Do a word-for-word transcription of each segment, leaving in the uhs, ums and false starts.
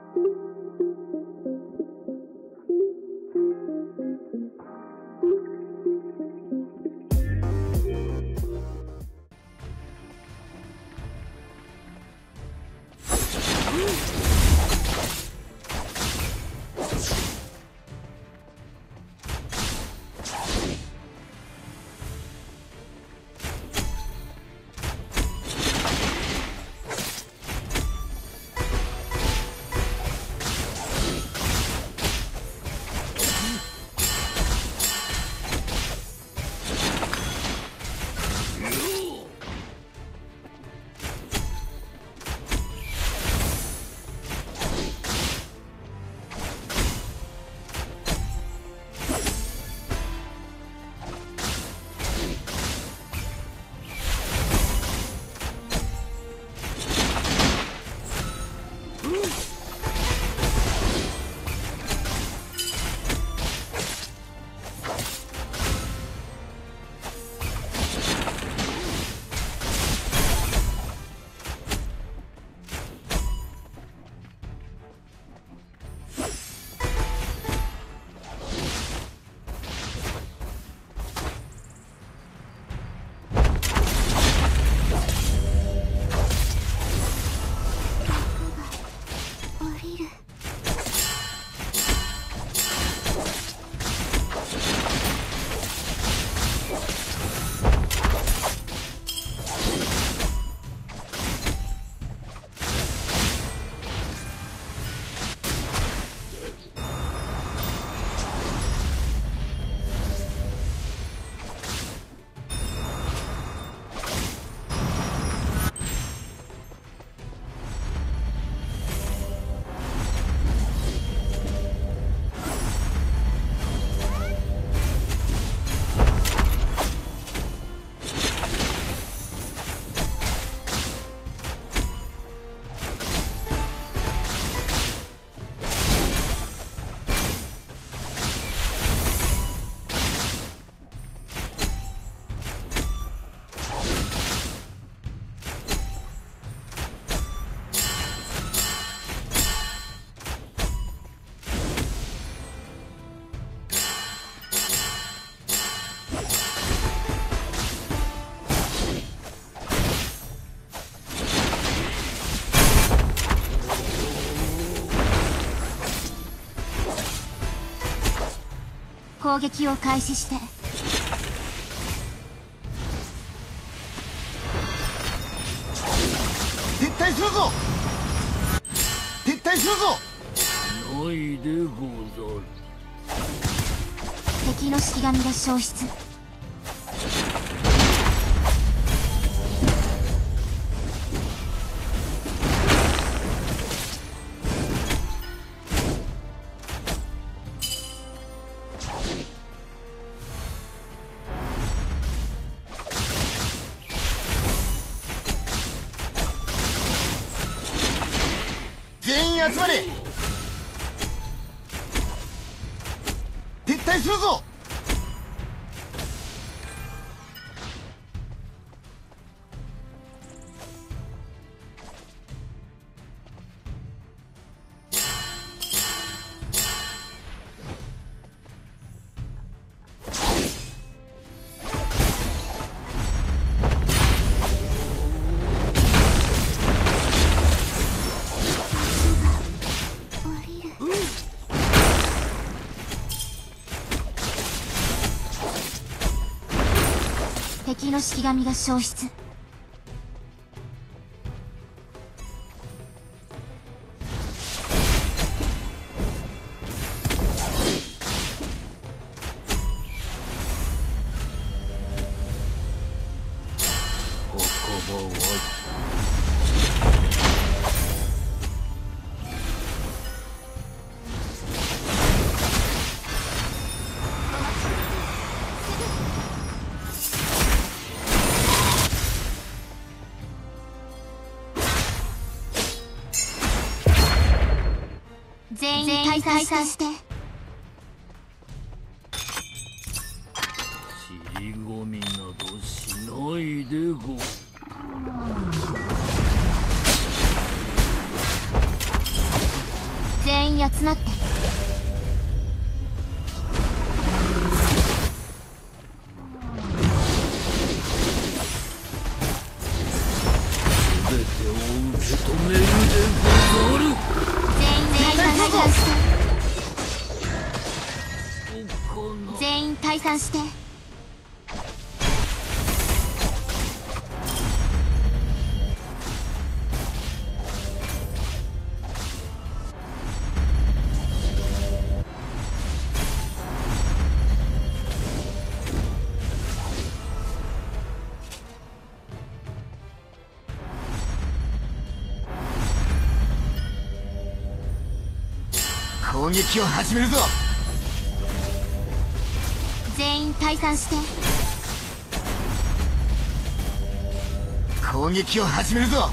攻撃を開始して。 撤退するぞ。撤退するぞ。 ないでござる。 敵の式神が消失。 全員集まれ。撤退するぞ。 敵の式神が消失。 ここも終わり。 全員退散して。 尻込みなどしないでご。 に集まって。 全てを受け止めるでござる。 全員退散して。 この全員退散して。 攻撃を始めるぞ。 全員退散して。 攻撃を始めるぞ。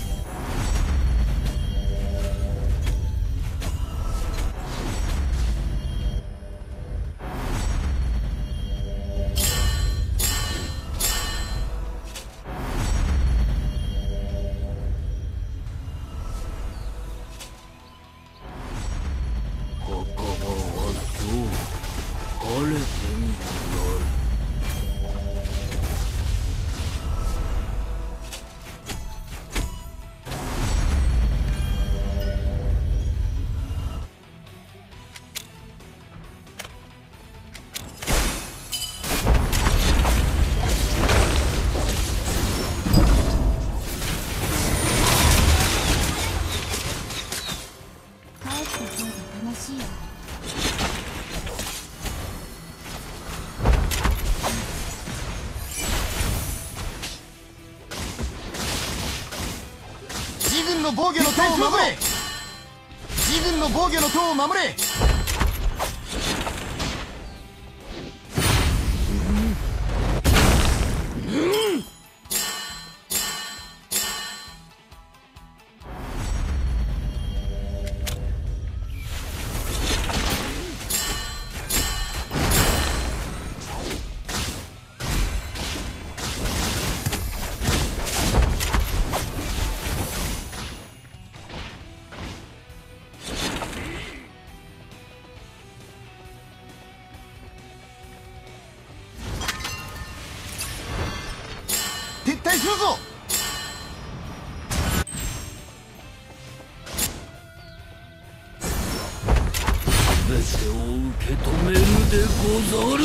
墓場はどう晴れてみるなり。 帰った方が楽しいわ。 自軍の防御の塔を守れ。自軍の防御の塔を守れ。撤退するぞ。 全てを受け止めるでござる。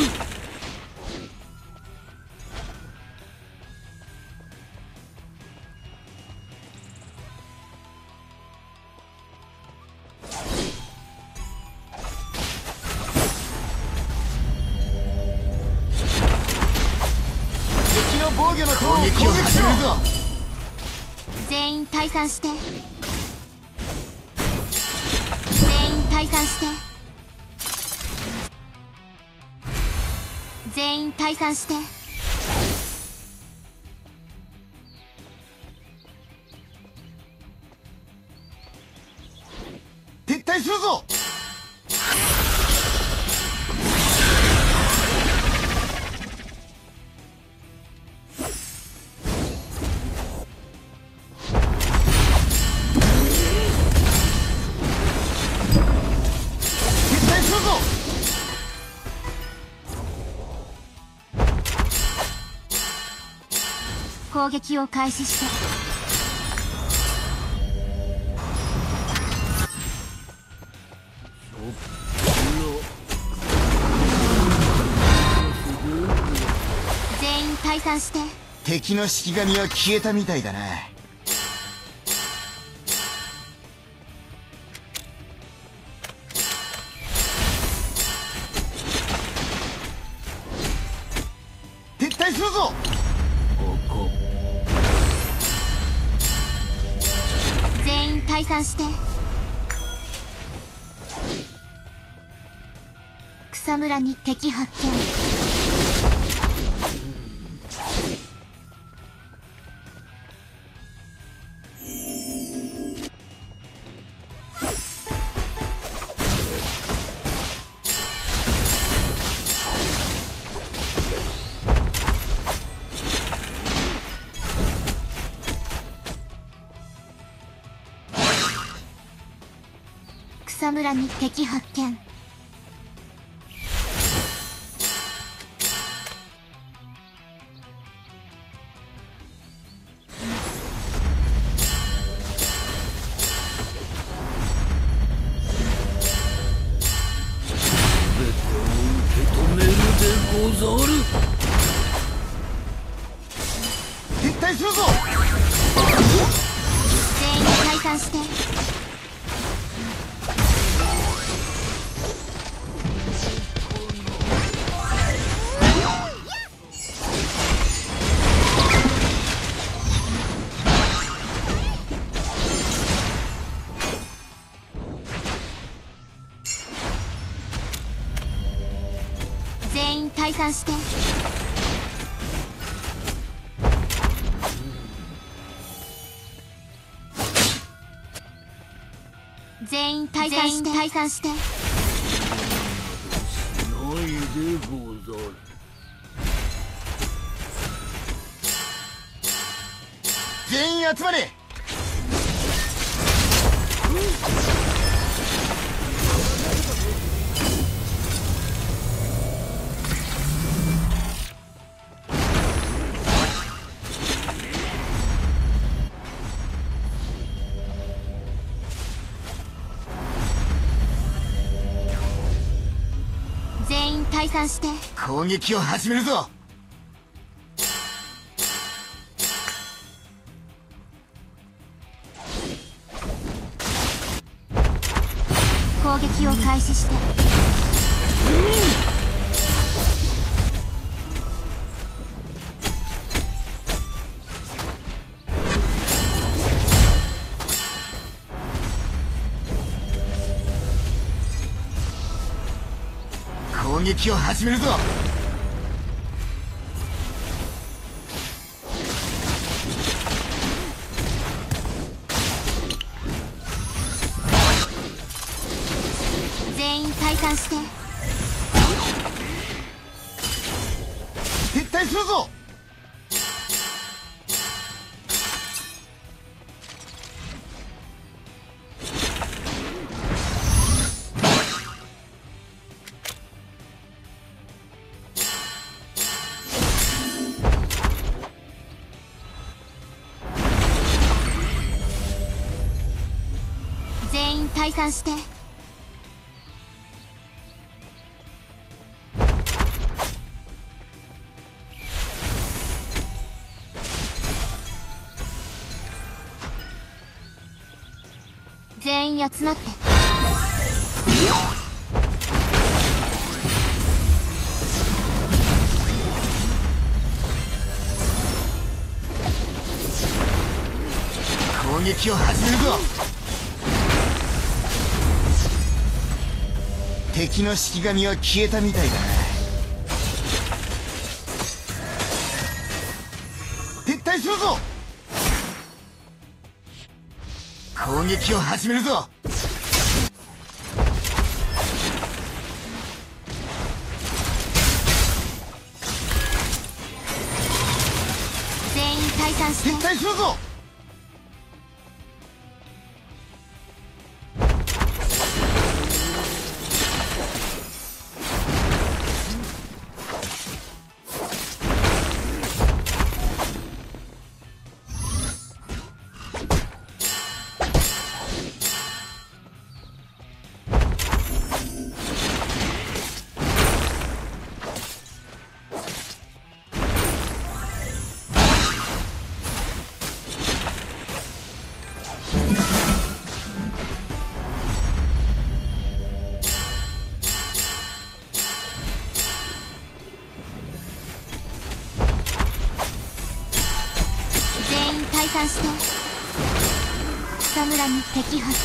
敵の防御の塔を攻撃を始めるぞ。 全員退散して。全員退散して。全員退散して。 撤退するぞ。撤退するぞ。 攻撃を開始して。全員退散して。 敵の式神は消えたみたいだな。撤退するぞ。 ここ全員退散して。草むらに敵発見。 草むらに敵発見。 ござる。 撤退するぞ。 全員退散して。全員退散して。全員退散して。退散して。 ないでござる。 全員集まれ。 全員退散して。 攻撃を始めるぞ。 攻撃を開始して。 攻撃を始めるぞ。 全員退散して。 撤退するぞ。 全員退散して。全員集まって。 攻撃を始めるぞ。敵の式神は消えたみたいだな。撤退するぞ。攻撃を始めるぞ。 全員退散して。 撤退するぞ。 退散して。草むらに敵発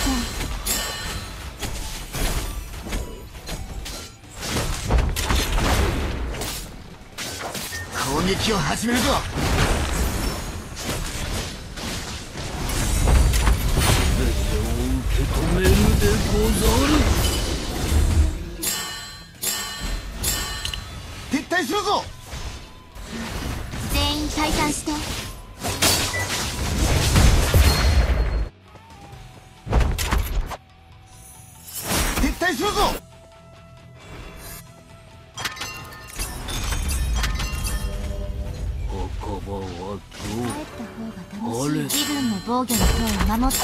見。攻撃を始めるぞ。 全てを受け止めるでござる。 撤退するぞ。 全員退散して。 防御の塔を守った。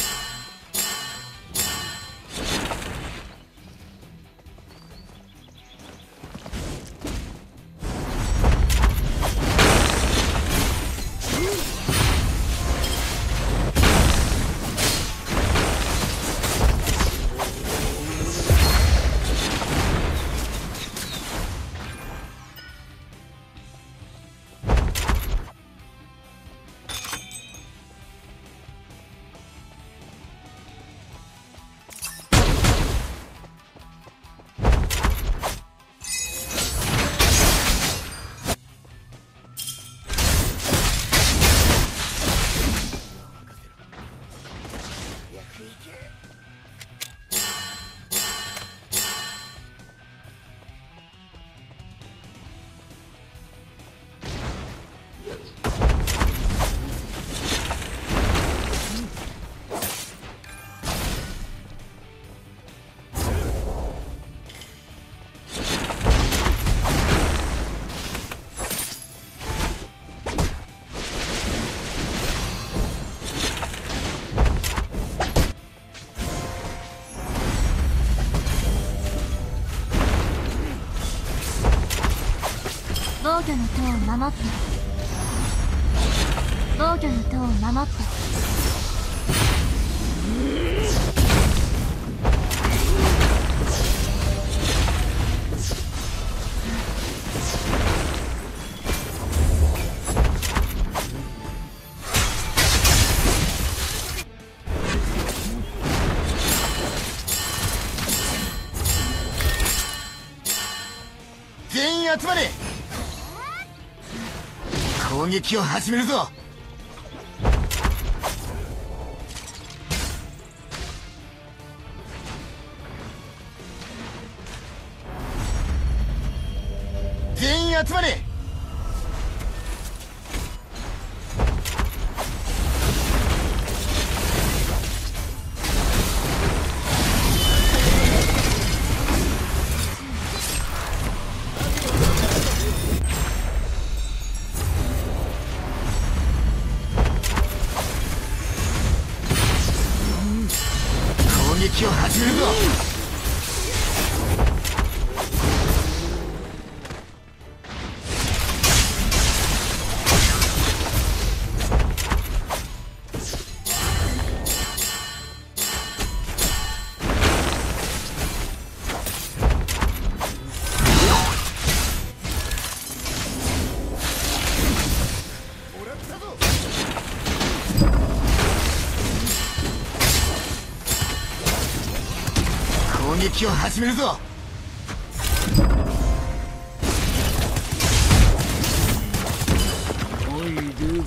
防御の塔を守った。防御の塔を守った。 全員集まれ。攻撃を始めるぞ。全員集まれ。攻撃を始めるぞ。攻撃を始めるぞ。 おいでござる。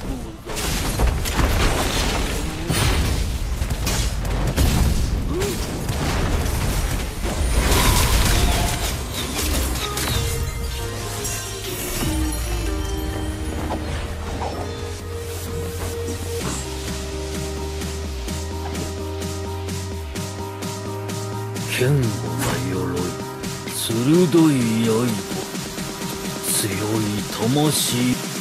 堅固な鎧、鋭い刃、強い魂。